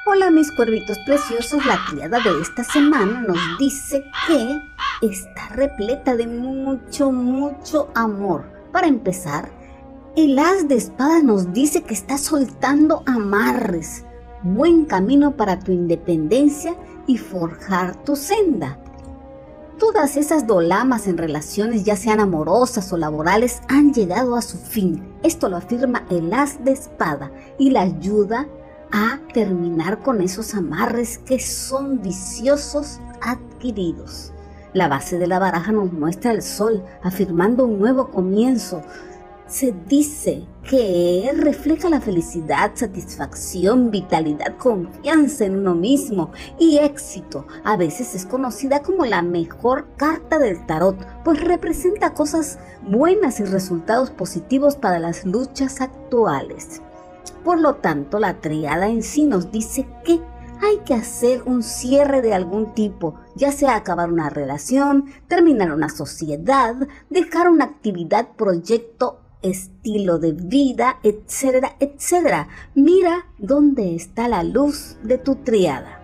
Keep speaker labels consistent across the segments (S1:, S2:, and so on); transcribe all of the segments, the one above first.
S1: Hola mis cuervitos preciosos, la criada de esta semana nos dice que está repleta de mucho amor. Para empezar, el as de espadas nos dice que está soltando amarres, buen camino para tu independencia y forjar tu senda. Todas esas dolamas en relaciones, ya sean amorosas o laborales, han llegado a su fin. Esto lo afirma el as de espada y la ayuda a terminar con esos amarres que son viciosos adquiridos. La base de la baraja nos muestra el sol, afirmando un nuevo comienzo. Se dice que refleja la felicidad, satisfacción, vitalidad, confianza en uno mismo y éxito. A veces es conocida como la mejor carta del tarot, pues representa cosas buenas y resultados positivos para las luchas actuales. Por lo tanto, la triada en sí nos dice que hay que hacer un cierre de algún tipo, ya sea acabar una relación, terminar una sociedad, dejar una actividad, proyecto, estilo de vida, etcétera, etcétera. Mira dónde está la luz de tu triada.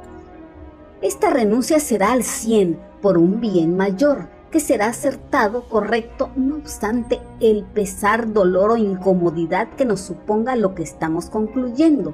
S1: Esta renuncia será al 100 por un bien mayor, que será acertado, correcto, no obstante el pesar, dolor o incomodidad que nos suponga lo que estamos concluyendo.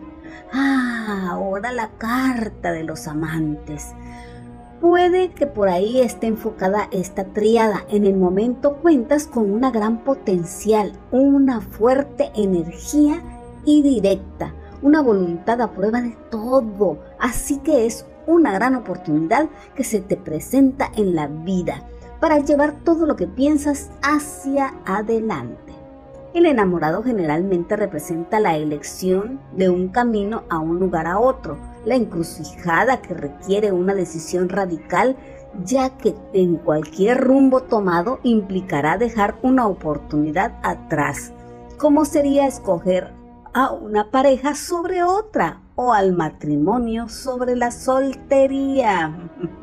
S1: Ahora la carta de los amantes. Puede que por ahí esté enfocada esta triada. En el momento cuentas con una gran potencial, una fuerte energía y directa, una voluntad a prueba de todo. Así que es una gran oportunidad que se te presenta en la vida para llevar todo lo que piensas hacia adelante. El enamorado generalmente representa la elección de un camino a un lugar a otro, la encrucijada que requiere una decisión radical, ya que en cualquier rumbo tomado implicará dejar una oportunidad atrás, como sería escoger a una pareja sobre otra o al matrimonio sobre la soltería.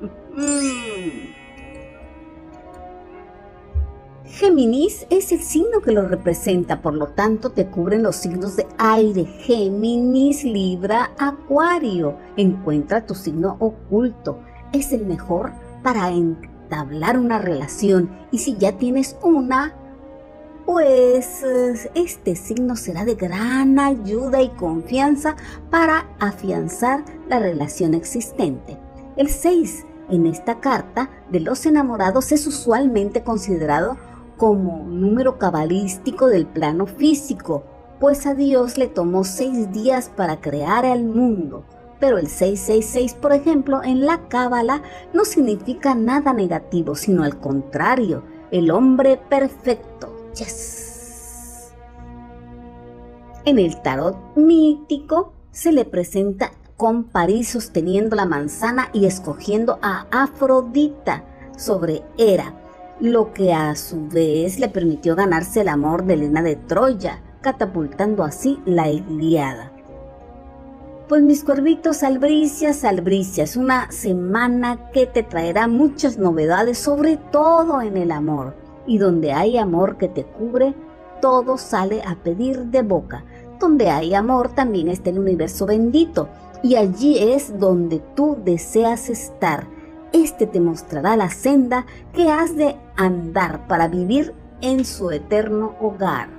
S1: Géminis es el signo que lo representa, por lo tanto te cubren los signos de aire: Géminis, Libra, Acuario. Encuentra tu signo oculto, es el mejor para entablar una relación, y si ya tienes una, pues este signo será de gran ayuda y confianza para afianzar la relación existente. El 6 en esta carta de los enamorados es usualmente considerado como número cabalístico del plano físico, pues a Dios le tomó 6 días para crear el mundo. Pero el 666, por ejemplo, en la cábala no significa nada negativo, sino al contrario, el hombre perfecto. ¡Yes! En el tarot mítico se le presenta con París sosteniendo la manzana y escogiendo a Afrodita sobre Hera, lo que a su vez le permitió ganarse el amor de Helena de Troya, catapultando así la Ilíada. Pues mis cuervitos, albricias, una semana que te traerá muchas novedades, sobre todo en el amor. Y donde hay amor que te cubre, todo sale a pedir de boca. Donde hay amor también está el universo bendito, y allí es donde tú deseas estar. Este te mostrará la senda que has de andar para vivir en su eterno hogar.